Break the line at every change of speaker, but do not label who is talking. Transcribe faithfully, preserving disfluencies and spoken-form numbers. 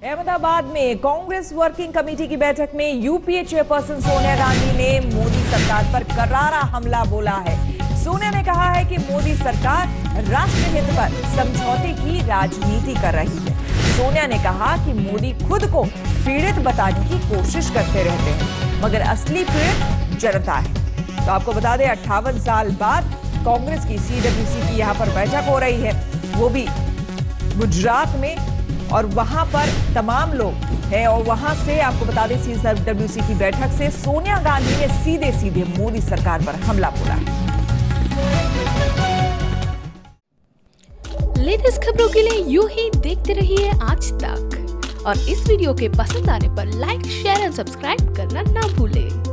अहमदाबाद में Congress working committee की बैठक में यूपीए चेयरपर्सन सोनिया गांधी ने मोदी सरकार पर करारा हमला बोला है। सोनिया ने कहा है कि मोदी सरकार राष्ट्रहित पर समझौते की राजनीति कर रही है। सोनिया ने कहा कि मोदी खुद को पीड़ित बताने की कोशिश करते रहते हैं, मगर असली पीड़ित जनता है। तो आपको बता दें, अट्ठावन साल बाद कांग्रेस की सीडब्ल्यूसी की यहाँ पर बैठक हो रही है, वो भी गुजरात में, और वहां पर तमाम लोग हैं। और वहां से आपको बता दें, सीडब्ल्यूसी की बैठक से सोनिया गांधी ने सीधे सीधे मोदी सरकार पर हमला बोला है।
लेटेस्ट खबरों के लिए यूं ही देखते रहिए आज तक, और इस वीडियो के पसंद आने पर लाइक, शेयर एंड सब्सक्राइब करना ना भूलें।